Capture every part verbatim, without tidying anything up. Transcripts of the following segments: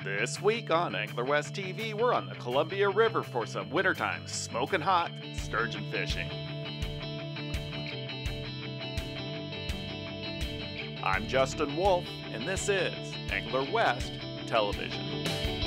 This week on Angler West T V, we're on the Columbia River for some wintertime smoking hot sturgeon fishing. I'm Justin Wolf, and this is Angler West Television.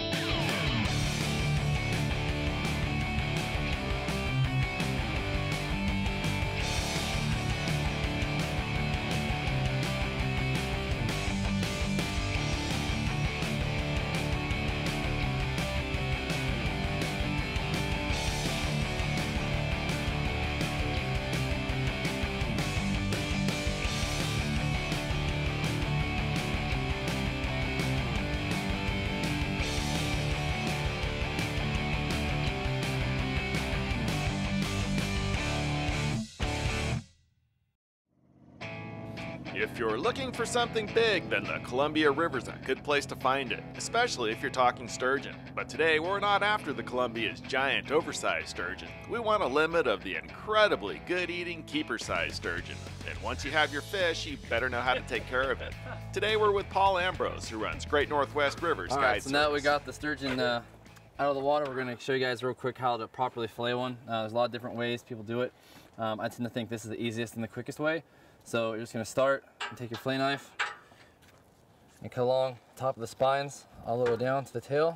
If you're looking for something big, then the Columbia River's a good place to find it, especially if you're talking sturgeon. But today, we're not after the Columbia's giant, oversized sturgeon. We want a limit of the incredibly good-eating, keeper-sized sturgeon. And once you have your fish, you better know how to take care of it. Today, we're with Paul Ambrose, who runs Great Northwest Rivers All Guide right, so now Service. we got the sturgeon uh, out of the water. We're going to show you guys real quick how to properly fillet one. Uh, there's a lot of different ways people do it. Um, I tend to think this is the easiest and the quickest way. So you're just going to start and take your fillet knife and cut along the top of the spines all the way down to the tail.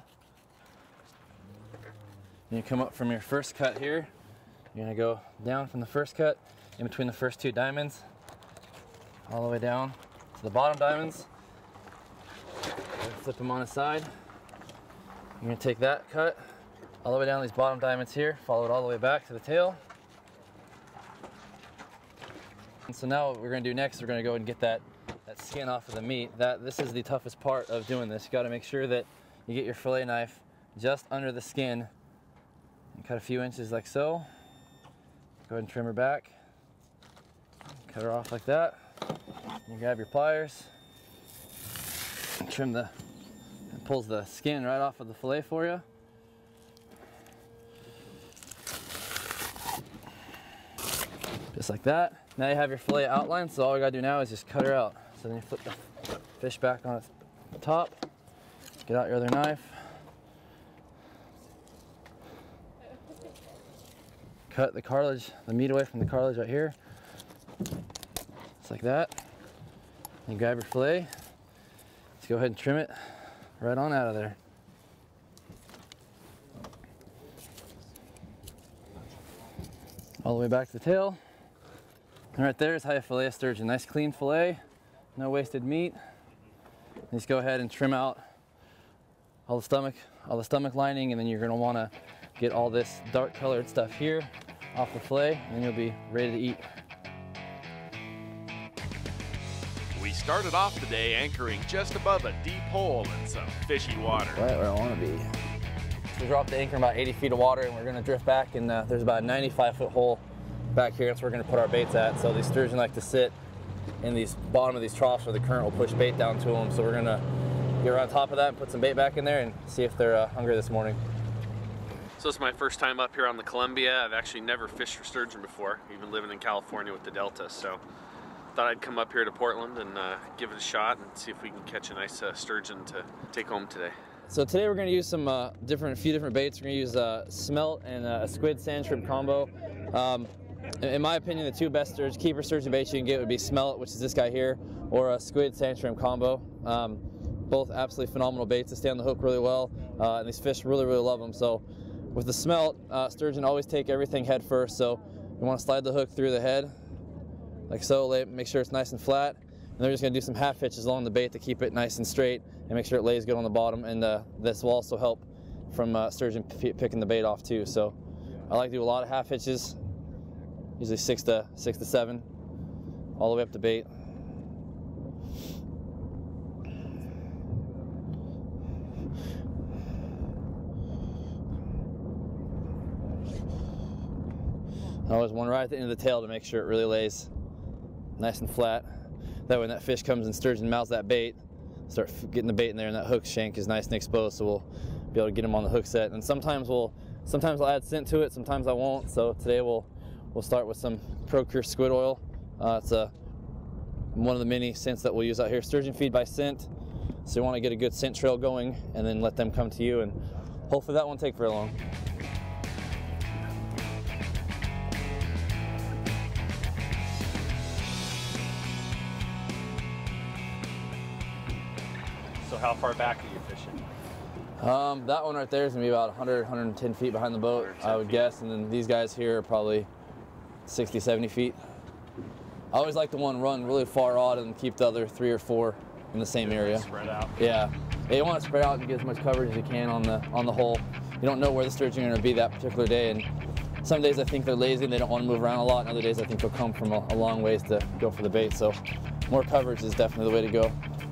Then you come up from your first cut here. You're going to go down from the first cut in between the first two diamonds all the way down to the bottom diamonds. Flip them on the side. You're going to take that cut all the way down these bottom diamonds here, follow it all the way back to the tail. And so now what we're going to do next, we're going to go and get that, that skin off of the meat. That, this is the toughest part of doing this. You got to make sure that you get your fillet knife just under the skin and cut a few inches like so. Go ahead and trim her back. Cut her off like that. You grab your pliers and trim the, it pulls the skin right off of the fillet for you. Just like that. Now you have your fillet outlined, so all we gotta do now is just cut her out. So then you flip the fish back on its top, get out your other knife, cut the cartilage, the meat away from the cartilage right here. Just like that. You grab your fillet, let's go ahead and trim it right on out of there. All the way back to the tail. And right there is how you fillet a sturgeon. Nice clean fillet, no wasted meat. Just go ahead and trim out all the stomach, all the stomach lining, and then you're gonna wanna get all this dark colored stuff here off the fillet, and then you'll be ready to eat. We started off the day anchoring just above a deep hole in some fishy water. Right where I wanna be. We dropped the anchor in about eighty feet of water, and we're gonna drift back, and uh, there's about a ninety-five foot hole back here. That's where we're going to put our baits at. So these sturgeon like to sit in these bottom of these troughs where the current will push bait down to them. So we're going to get around top of that and put some bait back in there and see if they're uh, hungry this morning. So it's my first time up here on the Columbia. I've actually never fished for sturgeon before, even living in California with the Delta. So thought I'd come up here to Portland and uh, give it a shot and see if we can catch a nice uh, sturgeon to take home today. So today we're going to use some uh, different, a few different baits. We're going to use uh, smelt and uh, a squid sand shrimp combo. Um, In my opinion, the two best sturgeon, keeper sturgeon baits you can get would be smelt, which is this guy here, or a squid sand shrimp combo. Um, both absolutely phenomenal baits that stay on the hook really well, uh, and these fish really, really love them. So with the smelt, uh, sturgeon always take everything head first. So you want to slide the hook through the head, like so, make sure it's nice and flat. And they're just going to do some half hitches along the bait to keep it nice and straight and make sure it lays good on the bottom. And uh, this will also help from uh, sturgeon picking the bait off too. So I like to do a lot of half hitches. Usually six to six to seven, all the way up to bait. I always one right at the end of the tail to make sure it really lays nice and flat. That way when that fish comes and sturgeon mouths that bait, start getting the bait in there and that hook shank is nice and exposed, so we'll be able to get them on the hook set. And sometimes we'll, sometimes I'll add scent to it, sometimes I won't. So today we'll We'll start with some Procure squid oil. Uh, it's a, one of the many scents that we'll use out here. Sturgeon feed by scent. So you want to get a good scent trail going and then let them come to you, and hopefully that won't take very long. So how far back are you fishing? Um, that one right there is gonna be about one hundred, one hundred ten feet behind the boat, I would feet. guess, and then these guys here are probably sixty, seventy feet. I always like the one run really far out and keep the other three or four in the same area. Spread out. Yeah, yeah, you want to spread out and get as much coverage as you can on the on the hole. You don't know where the sturgeon are going to be that particular day, and some days I think they're lazy and they don't want to move around a lot, and other days I think they'll come from a, a long ways to go for the bait. So more coverage is definitely the way to go.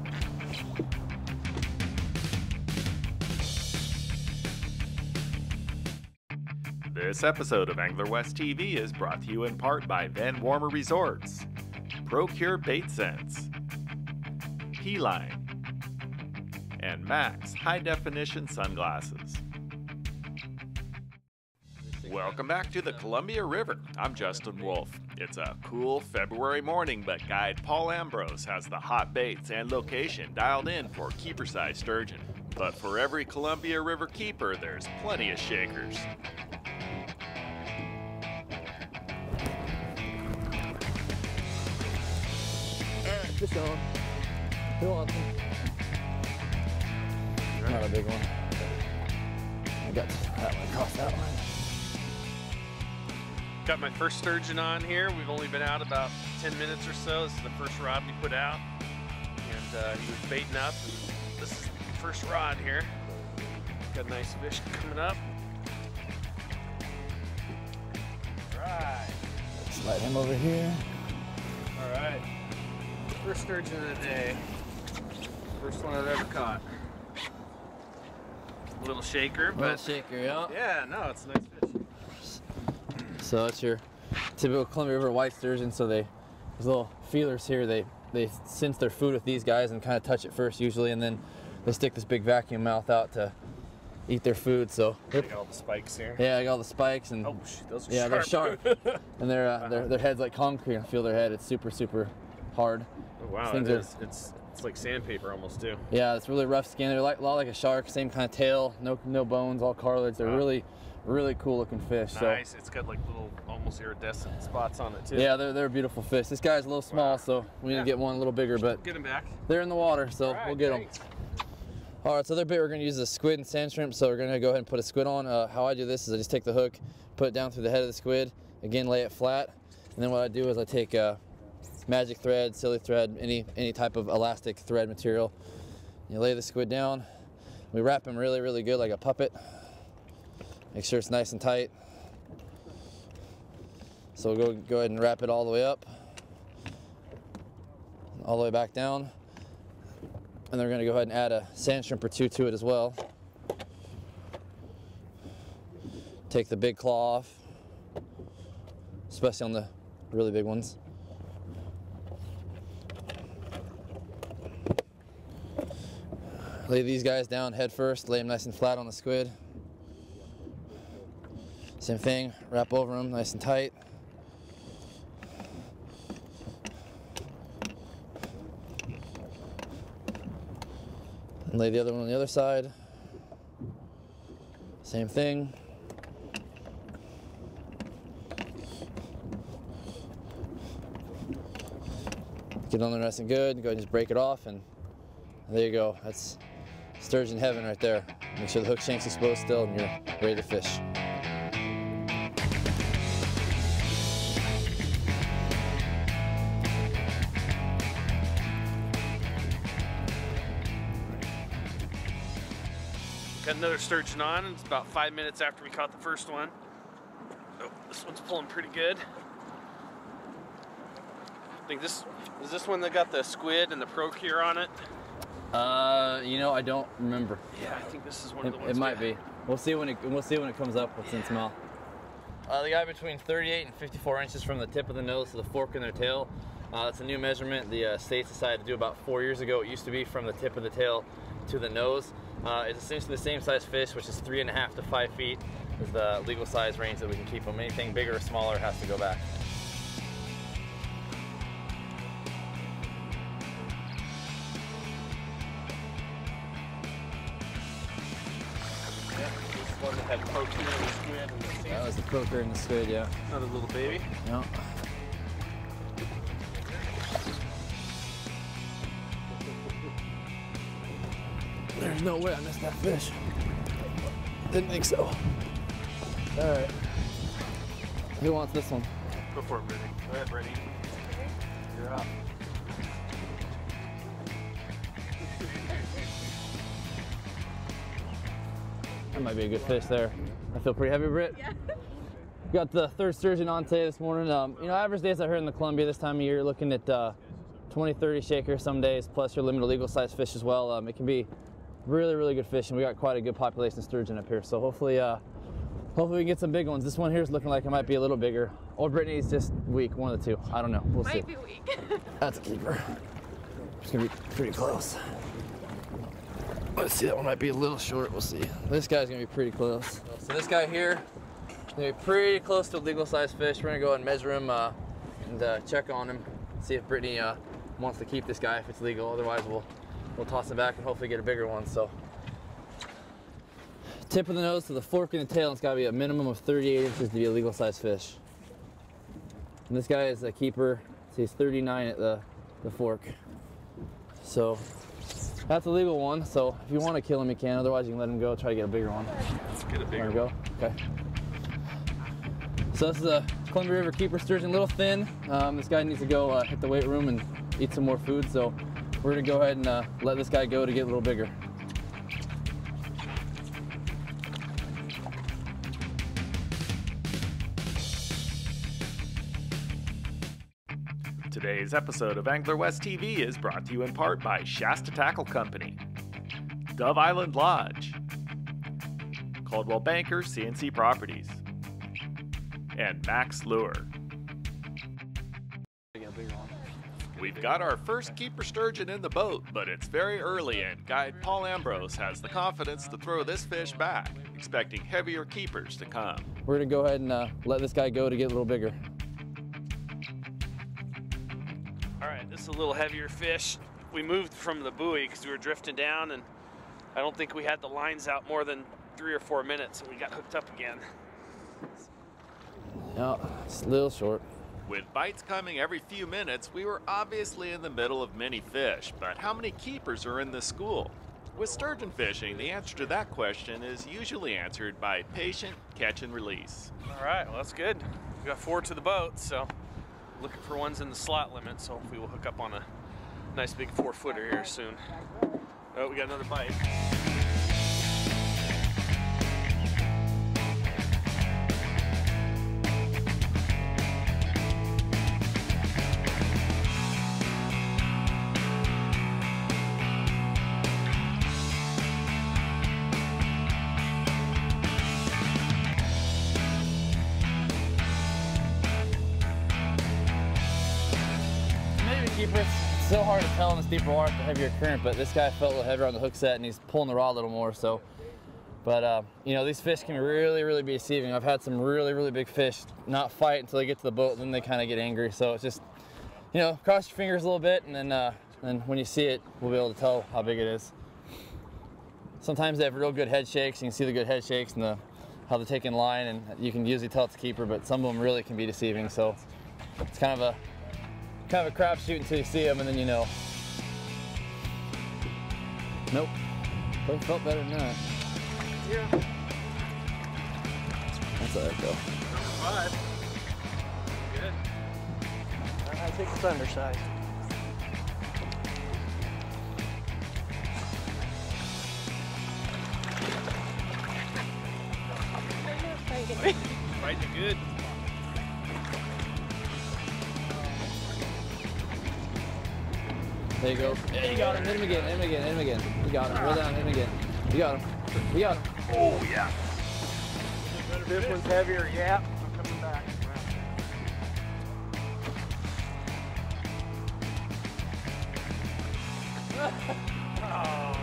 This episode of Angler West T V is brought to you in part by Van Warmer Resorts, Procure Bait Sense, P-Line, and Max High Definition Sunglasses. Welcome back to the Columbia River. I'm Justin Wolf. It's a cool February morning, but guide Paul Ambrose has the hot baits and location dialed in for keeper-sized sturgeon. But for every Columbia River keeper, there's plenty of shakers. Fish on. Who wants them? Not a big one. I got that one across that one. Got my first sturgeon on here. We've only been out about ten minutes or so. This is the first rod we put out. And uh, he was baiting up. And this is the first rod here. Got a nice fish coming up. All right. Slide him over here. All right. First sturgeon of the day. First one I've ever caught. A little shaker, Little but shaker, yeah. yeah, no, it's a nice fish. So it's your typical Columbia River white sturgeon. So they, these little feelers here, they they sense their food with these guys and kind of touch it first usually, and then they stick this big vacuum mouth out to eat their food. So I got all the spikes here. yeah, I got all the spikes and Oh, shoot, those are yeah, sharp. they're sharp, and their uh, their their head's like concrete. I feel their head. It's super super hard. Oh, wow, Things it are- is. It's it's like sandpaper almost too. Yeah, it's really rough skin. They're like a lot like a shark, same kind of tail, no no bones, all cartilage. They're Wow. really, really cool looking fish. Nice. So It's got like little almost iridescent spots on it too. yeah, they're they're beautiful fish. This guy's a little small, Wow. so we need Yeah. to get one a little bigger, but Get him back. they're in the water, so All right, we'll get them. thanks. All right, so their bait we're gonna use is squid and sand shrimp. So we're gonna go ahead and put a squid on. Uh, how I do this is I just take the hook, put it down through the head of the squid, again lay it flat, and then what I do is I take uh, magic thread, silly thread, any any type of elastic thread material. You lay the squid down. We wrap him really, really good like a puppet. Make sure it's nice and tight. So we'll go, go ahead and wrap it all the way up, all the way back down. And then we're gonna go ahead and add a sand shrimp or two to it as well. Take the big claw off, especially on the really big ones. Lay these guys down head first, lay them nice and flat on the squid. Same thing, wrap over them nice and tight. And lay the other one on the other side. Same thing. Get on there nice and good. Go ahead and just break it off, and there you go. That's sturgeon heaven right there. Make sure the hook shank's exposed still, and you're ready to fish. Got another sturgeon on. It's about five minutes after we caught the first one. Oh, this one's pulling pretty good. I think this is this one that got the squid and the Procure on it. Uh, you know, I don't remember. Yeah, I think this is one It, of the ones. it might we- be. We'll see when it we'll see when it comes up what's in its mouth. Uh, they got between thirty-eight and fifty-four inches from the tip of the nose to the fork in their tail. Uh, that's a new measurement the uh, states decided to do about four years ago. It used to be from the tip of the tail to the nose. Uh, it's essentially the same size fish, which is three and a half to five feet is the legal size range that we can keep them. Anything bigger or smaller has to go back. Had croaker and the squid and the sea. That was the croaker and the squid, yeah. Another little baby. No. There's no way I missed that fish. Didn't think so. All right. Who wants this one? Go for it, Brittany. Go ahead, Brittany. You're up. That might be a good fish there. I feel pretty heavy, Britt. Yeah. Got the third sturgeon on today this morning. Um, you know, average days out here in the Columbia this time of year, looking at uh, twenty, thirty shakers some days, plus your limited legal size fish as well. Um, it can be really, really good fish, and we got quite a good population of sturgeon up here. So hopefully, uh, hopefully we can get some big ones. This one here is looking like it might be a little bigger. Or Brittany's just weak, one of the two. I don't know. We'll Might see. be weak. That's a keeper. It's gonna be pretty close. Let's see, that one might be a little short. We'll see. This guy's gonna be pretty close. So this guy here is gonna be pretty close to a legal size fish. We're gonna go and measure him uh, and uh, check on him. See if Brittany uh, wants to keep this guy if it's legal. Otherwise, we'll we'll toss him back and hopefully get a bigger one. So, tip of the nose to the fork in the tail. It's gotta be a minimum of thirty-eight inches to be a legal size fish. And this guy is a keeper. So he's thirty-nine at the the fork. So. That's a legal one, so if you want to kill him, you can. Otherwise, you can let him go. Try to get a bigger one. Let's get a bigger one. Go. Okay. So this is a Columbia River keeper sturgeon, a little thin. Um, this guy needs to go uh, hit the weight room and eat some more food. So we're gonna go ahead and uh, let this guy go to get a little bigger. Today's episode of Angler West T V is brought to you in part by Shasta Tackle Company, Dove Island Lodge, Caldwell Banker C N C Properties, and Max Lure. We've got our first keeper sturgeon in the boat, but it's very early and guide Paul Ambrose has the confidence to throw this fish back, expecting heavier keepers to come. We're gonna go ahead and uh, let this guy go to get a little bigger. All right, this is a little heavier fish. We moved from the buoy because we were drifting down, and I don't think we had the lines out more than three or four minutes, and we got hooked up again. No, it's a little short. With bites coming every few minutes, we were obviously in the middle of many fish, but how many keepers are in this school? With sturgeon fishing, the answer to that question is usually answered by patient catch and release. All right, well, that's good. We got four to the boat, so looking for ones in the slot limit, so hopefully we'll hook up on a nice big four footer here soon. Oh, we got another bite. It's so hard to tell in this deeper water with the heavier current, but this guy felt a little heavier on the hook set and he's pulling the rod a little more. So, but uh, you know, these fish can really, really be deceiving. I've had some really, really big fish not fight until they get to the boat, then they kind of get angry. So it's just, you know, cross your fingers a little bit, and then, uh, then when you see it, we'll be able to tell how big it is. Sometimes they have real good head shakes. You can see the good head shakes and the how they're taking line, and you can usually tell it's a keeper. But some of them really can be deceiving. So it's kind of a Kind of a crapshoot until you see them, and then you know. Nope. But it felt better than that. Yeah. That's all right, though. Number five. Good. I take the underside. Fighting it good. There you go. Yeah, you got him. Hit him again. Hit him again. Hit him again. You got him. Roll down. Hit him again. You got him. You got him. Oh, yeah. This one's heavier. Yeah. I'm coming back. Oh.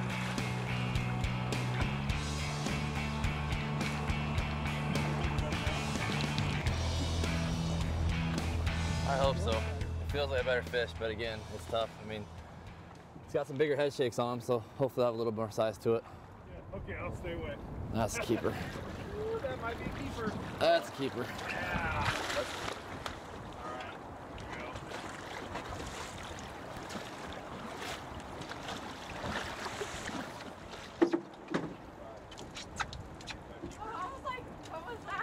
I hope so. It feels like a better fish, but again, it's tough. I mean, it's got some bigger head shakes on him, so hopefully I'll have a little more size to it. Okay, I'll stay away. That's a keeper. Ooh, that might be a keeper. That's a keeper. Yeah. All right, here we go. I was like, what was that?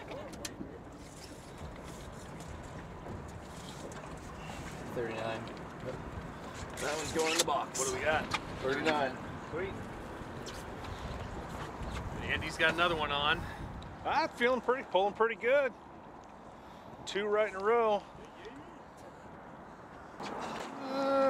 thirty-nine. That one's going in the box. What do we got? thirty-nine. Sweet. Andy's got another one on. I'm feeling pretty, pulling pretty good. Two right in a row. Uh,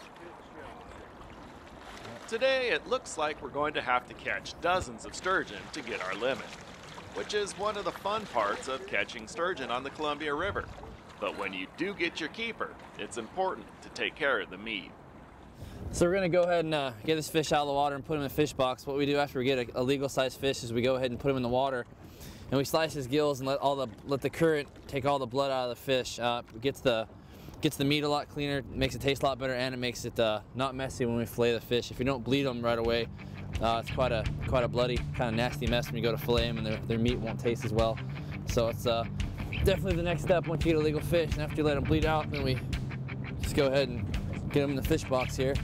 today it looks like we're going to have to catch dozens of sturgeon to get our limit, which is one of the fun parts of catching sturgeon on the Columbia River. But when you do get your keeper, it's important to take care of the meat. So we're gonna go ahead and uh, get this fish out of the water and put him in a fish box. What we do after we get a, a legal sized fish is we go ahead and put him in the water, and we slice his gills and let all the let the current take all the blood out of the fish. Uh, it gets the gets the meat a lot cleaner, makes it taste a lot better, and it makes it uh, not messy when we fillet the fish. If you don't bleed them right away, uh, it's quite a quite a bloody kind of nasty mess when you go to fillet them, and their their meat won't taste as well. So it's uh, definitely the next step once you get a legal fish, and after you let them bleed out, then we just go ahead and get them in the fish box here.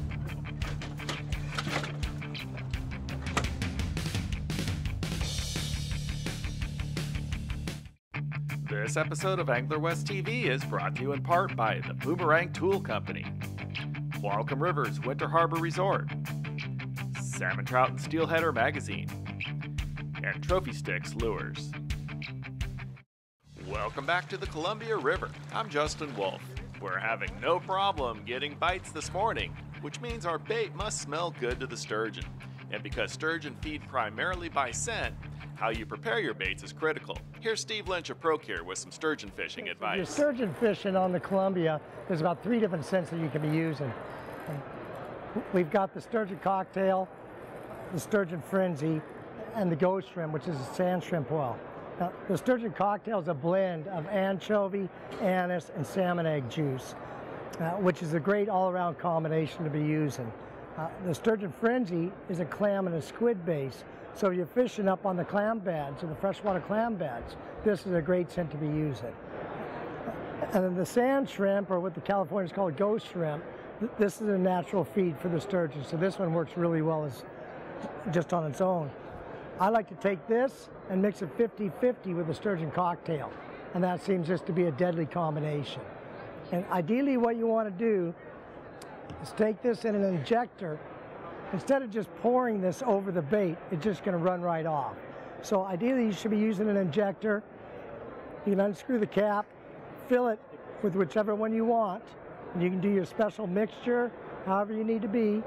This episode of Angler West T V is brought to you in part by the Boomerang Tool Company, Welcome Rivers Winter Harbor Resort, Salmon Trout and Steelheader Magazine, and Trophy Sticks Lures. Welcome back to the Columbia River. I'm Justin Wolf. We're having no problem getting bites this morning, which means our bait must smell good to the sturgeon. And because sturgeon feed primarily by scent, how you prepare your baits is critical. Here's Steve Lynch of Procure with some sturgeon fishing If advice. you're sturgeon fishing on the Columbia, there's about three different scents that you can be using. We've got the sturgeon cocktail, the sturgeon frenzy, and the ghost shrimp, which is a sand shrimp oil. Now, the sturgeon cocktail is a blend of anchovy, anise, and salmon egg juice, uh, which is a great all-around combination to be using. Uh, the sturgeon frenzy is a clam and a squid base. So if you're fishing up on the clam beds or the freshwater clam beds, this is a great scent to be using. And then the sand shrimp, or what the Californians call ghost shrimp, th this is a natural feed for the sturgeon. So this one works really well as just on its own. I like to take this and mix it fifty fifty with the sturgeon cocktail. And that seems just to be a deadly combination. And ideally what you want to do is take this in an injector. Instead of just pouring this over the bait, it's just going to run right off. So ideally you should be using an injector. You can unscrew the cap, fill it with whichever one you want, and you can do your special mixture however you need to be.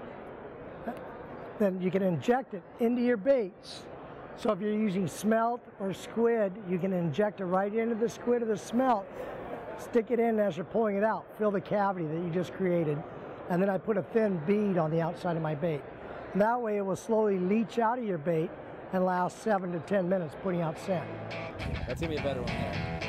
Then you can inject it into your baits. So if you're using smelt or squid, you can inject it right into the squid or the smelt, stick it in as you're pulling it out, fill the cavity that you just created, and then I put a thin bead on the outside of my bait. And that way it will slowly leach out of your bait and last seven to ten minutes putting out scent. That's gonna be a better one there.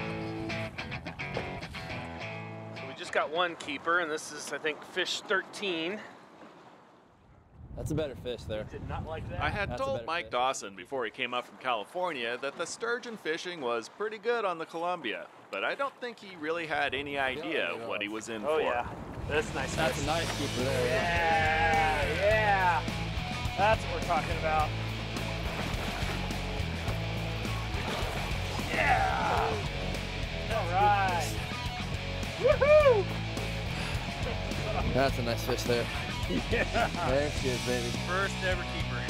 So we just got one keeper, and this is, I think, fish thirteen. That's a better fish there. Did not like that. I had That's a told better Mike fish. Dawson before he came up from California that the sturgeon fishing was pretty good on the Columbia, but I don't think he really had any idea Yeah, what he was in Oh for. yeah, that's nice. That's a nice keeper there. Yeah, yeah. That's what we're talking about. Yeah. All right. Woohoo! That's a nice fish there. Yeah. There she is, baby. First ever keeper.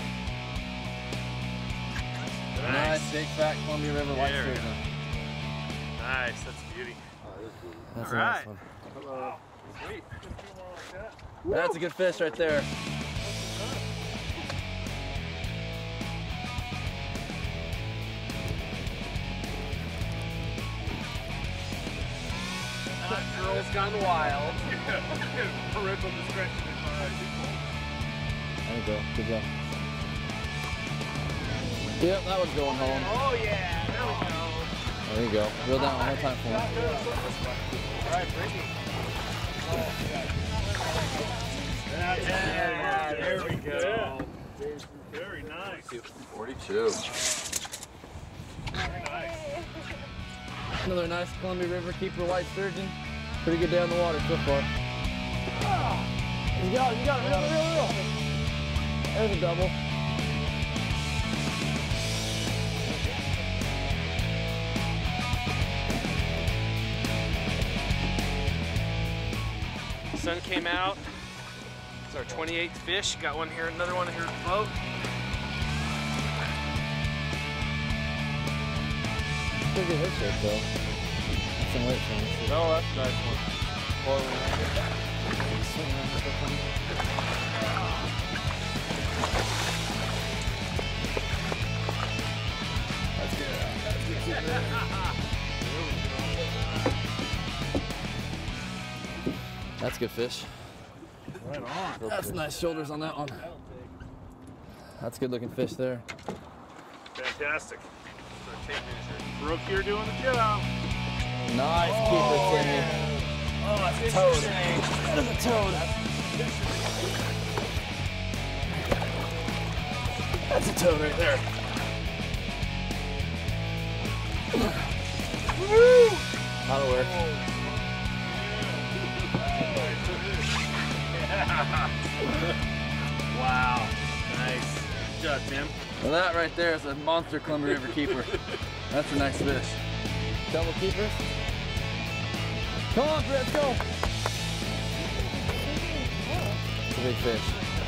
Nice, big, fat Columbia River white There we sturgeon. Nice, that's a beauty. That's All a nice right. one. Hello. Sweet. That's a good fish right there. That girl's gone wild. Parental discretion advised. There you go. Good job. Yep, that one's going home. Oh yeah, there we go. There you go. Reel down one more time for me. All right, Brittany. Yeah, there we go. Very nice. forty-two. forty-two. Another nice Columbia River keeper white sturgeon. Pretty good day on the water so far. You got it, you got it, reel, reel, reel. There's a double. Sun came out. It's our twenty-eighth fish. Got one here, another one here at the boat. Pretty good hit shape though. Some weight change. No, that's a nice one. That's good. That's good. That's good fish. Right on. That's nice shoulders on that one. That's good looking fish there. Fantastic. Brooke, you're doing the job. Nice keeper, Timmy. Oh, that's a toad. That is a toad. That's a toad right there. That'll work. Wow. Nice. Good job, Tim. Well, that right there is a monster Columbia River keeper. That's a nice fish. Double keeper. Come on, Britt, let's go. It's a big fish.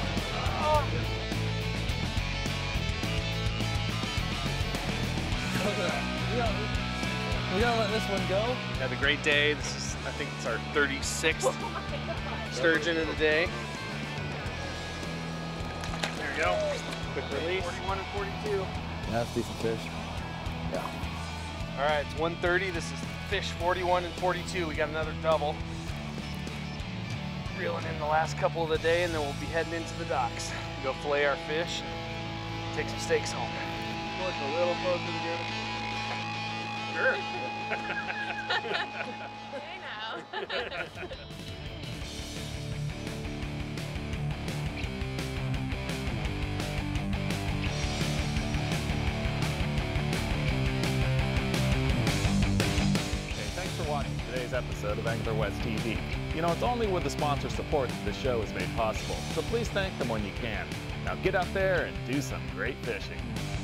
We gotta let this one go. Had a great day. This is, I think it's our thirty-sixth sturgeon of the day. There we go. Quick release. forty-one and forty-two. Yeah, that's decent fish. Yeah. All right, it's one thirty. This is fish forty-one and forty-two. We got another double. Reeling in the last couple of the day, and then we'll be heading into the docks. Go fillet our fish and take some steaks home. Look a little closer together. Sure. Hey now. Thanks for watching today's episode of Angler West T V. You know, it's only with the sponsor support that this show is made possible, so please thank them when you can. Now get out there and do some great fishing.